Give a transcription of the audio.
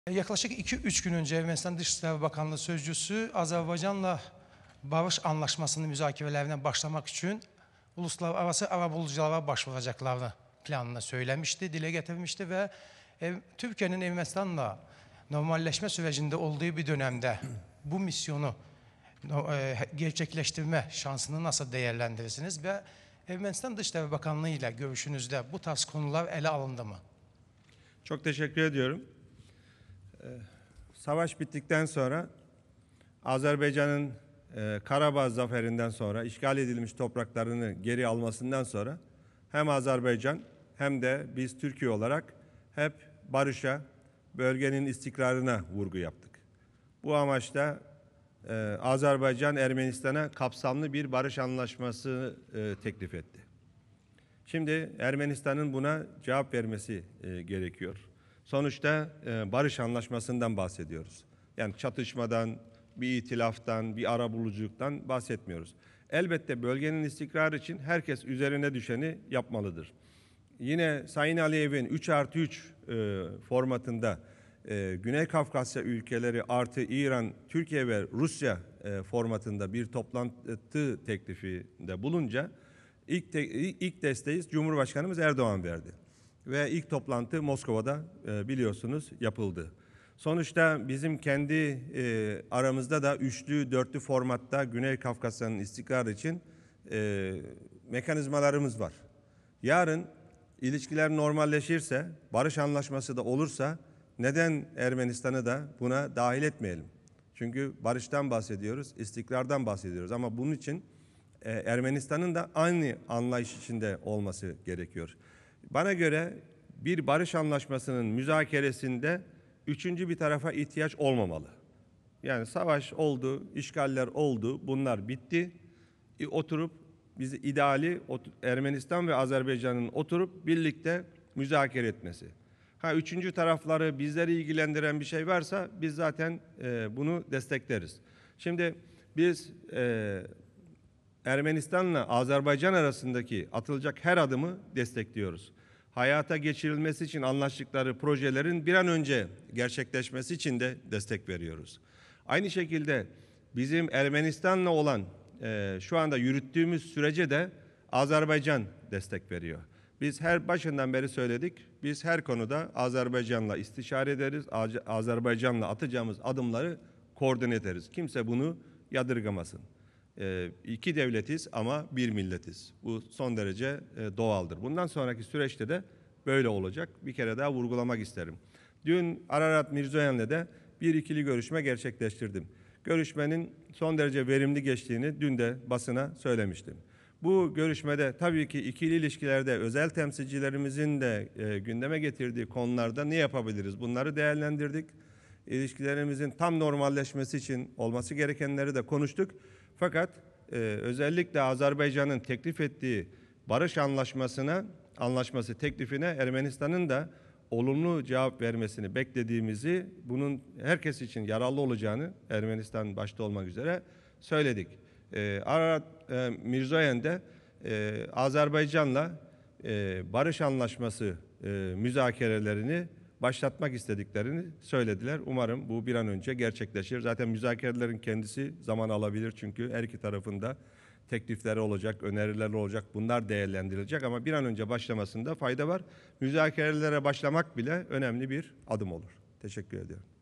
Yaklaşık 2-3 gün önce Ermənistan Dışişleri Bakanlığı Sözcüsü Azərbaycanla barış anlaşmasının müzakerelerine başlamak için uluslararası arabuluculara başvuracaklarını planını söylemişti, dile getirmişti ve Türkiye'nin Ermenistan'la normalleşme sürecinde olduğu bir dönemde bu misyonu gerçekleştirme şansını nasıl değerlendirirsiniz ve Ermənistan Dışişleri Bakanlığı ile görüşünüzde bu tarz konular ele alındı mı? Çok teşekkür ediyorum. Savaş bittikten sonra Azerbaycan'ın Karabağ zaferinden sonra işgal edilmiş topraklarını geri almasından sonra hem Azerbaycan hem de biz Türkiye olarak hep barışa, bölgenin istikrarına vurgu yaptık. Bu amaçla Azerbaycan Ermenistan'a kapsamlı bir barış anlaşması teklif etti. Şimdi Ermenistan'ın buna cevap vermesi gerekiyor. Sonuçta barış anlaşmasından bahsediyoruz. Yani çatışmadan, bir itilaftan, bir arabuluculuktan bahsetmiyoruz. Elbette bölgenin istikrarı için herkes üzerine düşeni yapmalıdır. Yine Sayın Aliyev'in 3+3 formatında Güney Kafkasya ülkeleri artı İran, Türkiye ve Rusya formatında bir toplantı teklifinde bulunca ilk desteği Cumhurbaşkanımız Erdoğan verdi. Ve ilk toplantı Moskova'da biliyorsunuz yapıldı. Sonuçta bizim kendi aramızda da üçlü, dörtlü formatta Güney Kafkasya'nın istikrarı için mekanizmalarımız var. Yarın ilişkiler normalleşirse, barış anlaşması da olursa neden Ermenistan'ı da buna dahil etmeyelim? Çünkü barıştan bahsediyoruz, istikrardan bahsediyoruz ama bunun için Ermenistan'ın da aynı anlayış içinde olması gerekiyor. Bana göre bir barış anlaşmasının müzakeresinde üçüncü bir tarafa ihtiyaç olmamalı. Yani savaş oldu, işgaller oldu, bunlar bitti. Oturup bizi ideali Ermenistan ve Azerbaycan'ın oturup birlikte müzakere etmesi. Üçüncü tarafları bizleri ilgilendiren bir şey varsa biz zaten bunu destekleriz. Şimdi biz Ermenistan'la Azerbaycan arasındaki atılacak her adımı destekliyoruz. Hayata geçirilmesi için anlaştıkları projelerin bir an önce gerçekleşmesi için de destek veriyoruz. Aynı şekilde bizim Ermenistan'la olan şu anda yürüttüğümüz sürece de Azerbaycan destek veriyor. Biz her başından beri söyledik, biz her konuda Azerbaycan'la istişare ederiz, Azerbaycan'la atacağımız adımları koordine ederiz. Kimse bunu yadırgamasın. İki devletiz ama bir milletiz. Bu son derece doğaldır. Bundan sonraki süreçte de böyle olacak. Bir kere daha vurgulamak isterim. Dün Ararat Mirzoyan'la da bir ikili görüşme gerçekleştirdim. Görüşmenin son derece verimli geçtiğini dün de basına söylemiştim. Bu görüşmede tabii ki ikili ilişkilerde özel temsilcilerimizin de gündeme getirdiği konularda ne yapabiliriz? Bunları değerlendirdik. İlişkilerimizin tam normalleşmesi için olması gerekenleri de konuştuk. Fakat özellikle Azerbaycan'ın teklif ettiği barış anlaşması teklifine Ermenistan'ın da olumlu cevap vermesini beklediğimizi, bunun herkes için yararlı olacağını Ermenistan başta olmak üzere söyledik. Ararat Mirzoyan da Azerbaycan'la barış anlaşması müzakerelerini başlatmak istediklerini söylediler. Umarım bu bir an önce gerçekleşir. Zaten müzakerelerin kendisi zaman alabilir çünkü her iki tarafında teklifleri olacak, öneriler olacak. Bunlar değerlendirilecek ama bir an önce başlamasında fayda var. Müzakerelere başlamak bile önemli bir adım olur. Teşekkür ediyorum.